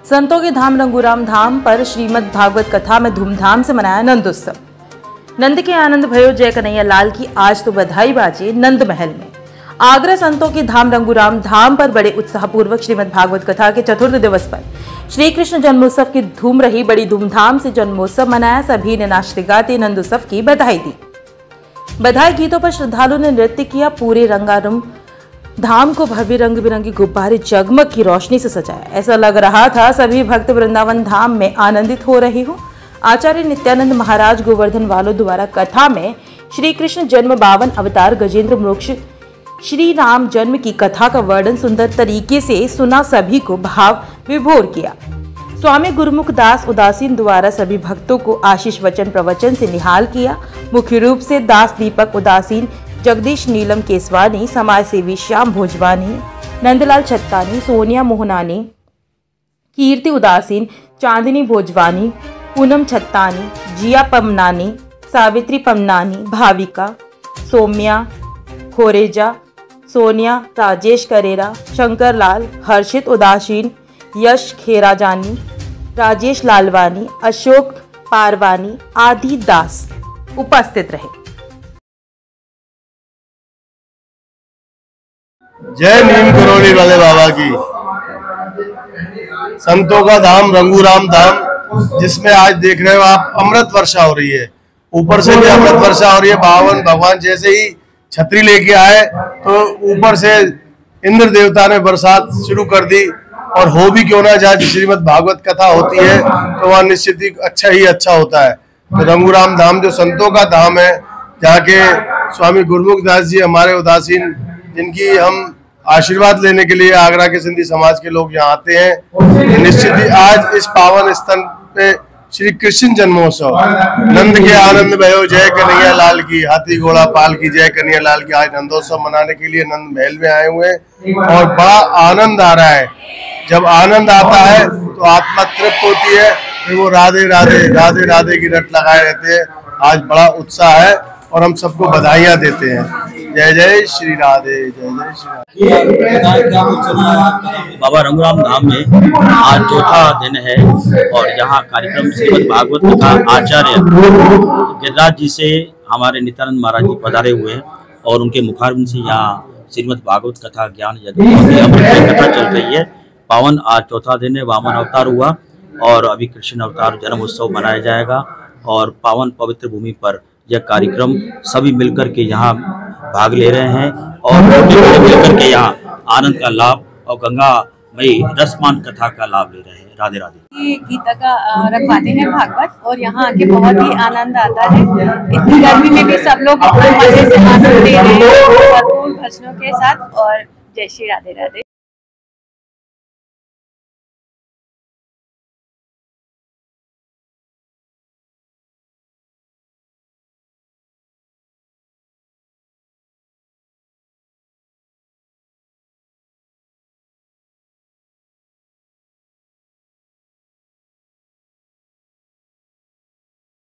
संतों के धाम रंगूराम धाम पर श्रीमद् भागवत कथा में धूमधाम से मनाया नंदोत्सव। नंद के आनंद भयो जय कन्हैया लाल की आज तो बधाई बाजी नंद महल में। आगरा संतों के धाम रंगूराम धाम पर बड़े उत्साहपूर्वक श्रीमद् भागवत कथा के चतुर्थ दिवस पर श्री कृष्ण जन्मोत्सव की धूम रही। बड़ी धूमधाम से जन्मोत्सव मनाया। सभी ने नाचते गाते नंदोत्सव की बधाई दी। बधाई गीतों पर श्रद्धालुओं ने नृत्य किया। पूरे रंगारंग धाम को भव्य रंग बिरंगे गुब्बारे जगमग की रोशनी से सजाया। ऐसा लग रहा था सभी भक्त वृंदावन धाम में आनंदित हो रहे हो। आचार्य नित्यानंद महाराज गोवर्धन वालों द्वारा कथा में श्री कृष्ण जन्म 52 अवतार गजेंद्र मोक्ष श्री राम जन्म की कथा का वर्णन सुंदर तरीके से सुना, सभी को भाव विभोर किया। स्वामी गुरुमुख दास उदासीन द्वारा सभी भक्तों को आशीष वचन प्रवचन से निहाल किया। मुख्य रूप से दास दीपक उदासीन, जगदीश नीलम केसवानी, समाज सेवी श्याम भोजवानी, नंदलाल छत्तानी, सोनिया मोहनानी, कीर्ति उदासीन, चांदनी भोजवानी, पूनम छत्तानी, जिया पमनानी, सावित्री पमनानी, भाविका, सौम्या खोरेजा, सोनिया, राजेश करेरा, शंकर लाल, हर्षित उदासीन, यश खेराजानी, राजेश लालवानी, अशोक पारवानी आदि दास उपस्थित रहे। जय नीम करोली वाले बाबा की। संतों का धाम रंगूराम धाम, जिसमें आज देख रहे हो आप अमृत वर्षा हो रही है। ऊपर से भी अमृत वर्षा हो रही है। भगवान जैसे ही छतरी लेके आए तो ऊपर से इंद्र देवता ने बरसात शुरू कर दी। और हो भी क्यों ना, जहाँ श्रीमद् भागवत कथा होती है तो वहाँ निश्चित ही अच्छा होता है। तो रंगूराम धाम जो संतों का धाम है, जहाँ के स्वामी गुरुमुख दास जी हमारे उदासीन, जिनकी हम आशीर्वाद लेने के लिए आगरा के सिंधी समाज के लोग यहाँ आते हैं। निश्चित ही आज इस पावन स्थल पे श्री कृष्ण जन्मोत्सव, नंद के आनंद भयो जय कन्हैया लाल की, हाथी घोड़ा पाल की जय कन्हैया लाल की, आज नंदोत्सव मनाने के लिए नंद महल में आए हुए हैं और बड़ा आनंद आ रहा है। जब आनंद आता है तो आत्मा तृप्त होती है, फिर वो राधे राधे राधे राधे की रट लगाए रहते हैं। आज बड़ा उत्साह है और हम सबको बधाइयाँ देते हैं। जय जय श्री राधे, जय जय श्री राधे। बाबा रंगूराम धाम में आज चौथा दिन है और यहाँ कार्यक्रम श्रीमद् भागवत कथा आचार्य गिरिराज जी से हमारे नित्यानंद महाराज जी पधारे हुए हैं और उनके मुखारबिंद से यहाँ श्रीमद् भागवत कथा ज्ञान यज्ञ अमृत कथा चल रही है। पावन आज चौथा दिन है। वामन अवतार हुआ और अभी कृष्ण अवतार जन्म उत्सव मनाया जाएगा और पावन पवित्र भूमि पर यह कार्यक्रम सभी मिलकर के यहाँ भाग ले रहे हैं और मिलकर के यहाँ आनंद का लाभ और गंगा मई रसमान कथा का लाभ ले रहे हैं। राधे राधे। ये गीता का रखवाते हैं भागवत और यहाँ आके बहुत ही आनंद आता है। इतनी गर्मी में भी सब लोग मजे से आनंद ले रहे हैं भरपूर भजनों के साथ। और जय श्री राधे राधे।